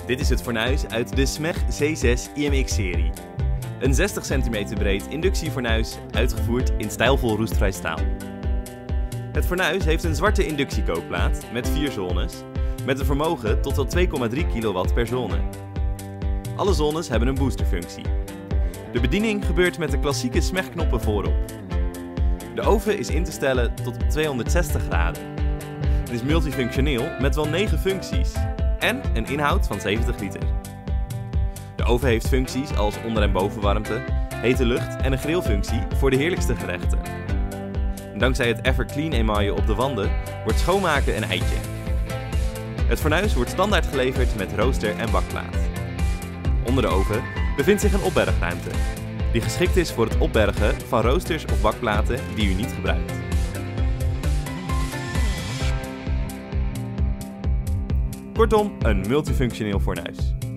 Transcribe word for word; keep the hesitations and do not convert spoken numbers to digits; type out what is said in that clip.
Dit is het fornuis uit de SMEG C zes I M X-serie. Een zestig centimeter breed inductiefornuis, uitgevoerd in stijlvol roestvrij staal. Het fornuis heeft een zwarte inductiekookplaat met vier zones, met een vermogen tot wel twee komma drie kilowatt per zone. Alle zones hebben een boosterfunctie. De bediening gebeurt met de klassieke SMEG-knoppen voorop. De oven is in te stellen tot op tweehonderdzestig graden. Het is multifunctioneel met wel negen functies en een inhoud van zeventig liter. De oven heeft functies als onder- en bovenwarmte, hete lucht en een grillfunctie voor de heerlijkste gerechten. Dankzij het Everclean emaille op de wanden wordt schoonmaken een eitje. Het fornuis wordt standaard geleverd met rooster en bakplaat. Onder de oven bevindt zich een opbergruimte, die geschikt is voor het opbergen van roosters of bakplaten die u niet gebruikt. Kortom, een multifunctioneel fornuis.